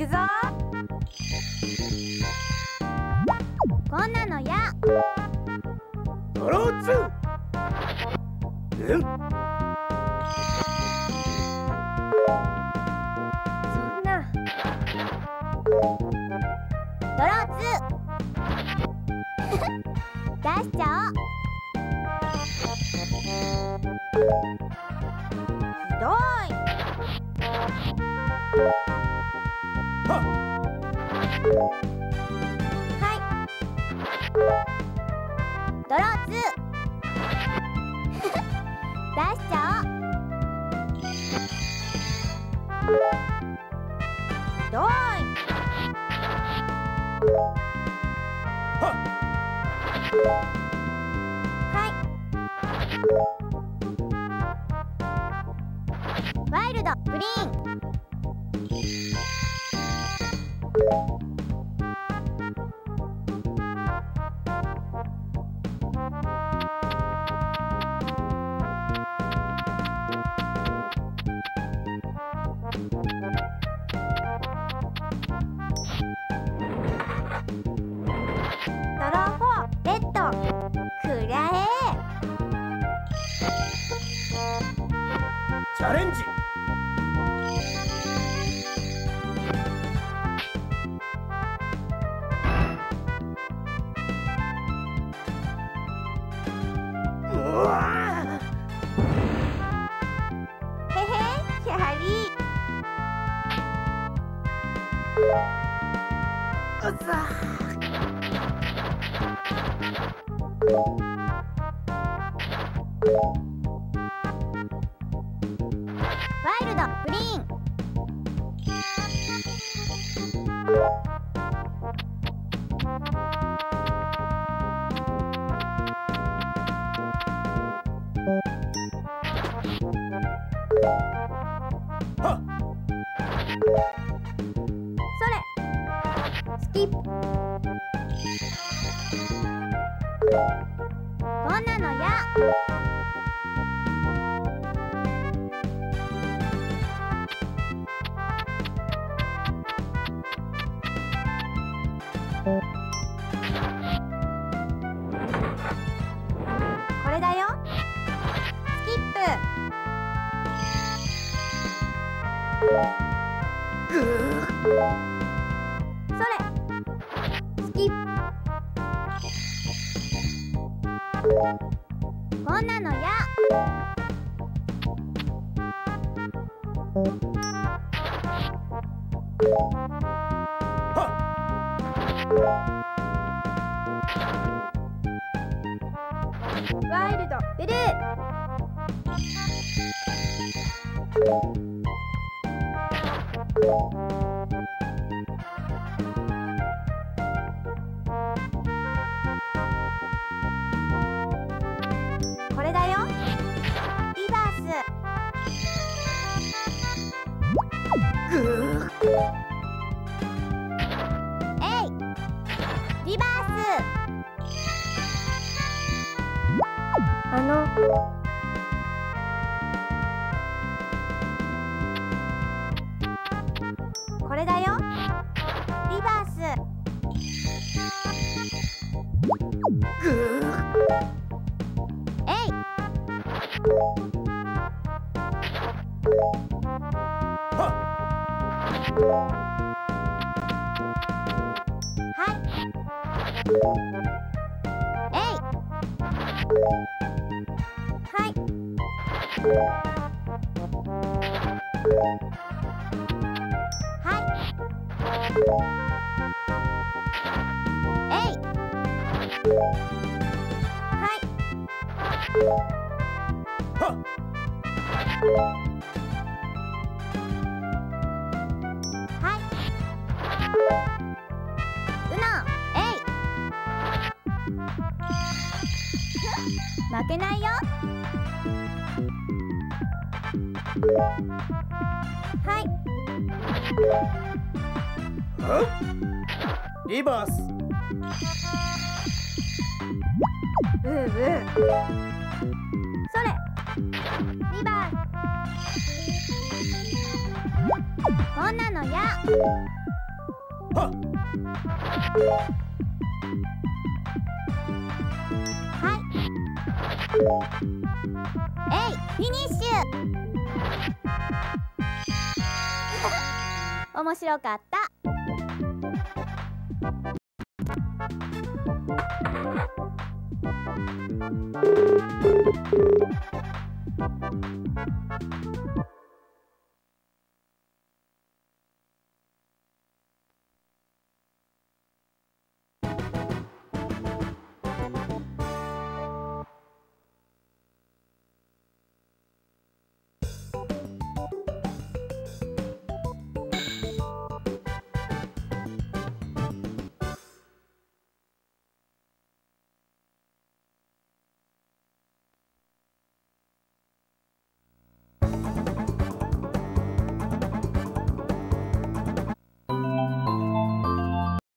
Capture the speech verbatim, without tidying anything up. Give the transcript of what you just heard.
くぞ。こんなのや。 ドローツー。うん。 そんな。ドローツー。出しちゃおう。ひどい。 はっ。 はい。ドローツー。出しちゃおう。ひどい。 はっ。 はい。ワイルドグリーン。ドローフォーレッド。くらえ。 チャレンジ。うわへへ、やはり。 ー。うざー。 ワイルドグリーン。 はっ。 それ。スキップ。こんなのや。これだよ。スキップ。 ぐー。 それ。スキップ。こんなのや。 はっ。 ワイルドブルー。これだよ。リバース。 ぐー。 えい。リバース。あの。これだよ。リバース。 ぐー。 えい。 はっ。 はい。えい。はい。はい。えい。はい。 はっ。 はい。うな、えい。負けないよ。はい。 はっ。リバース。 うう。それ。リバース。こんなのや。 はっ。 はい。えい、フィニッシュ。面白かった。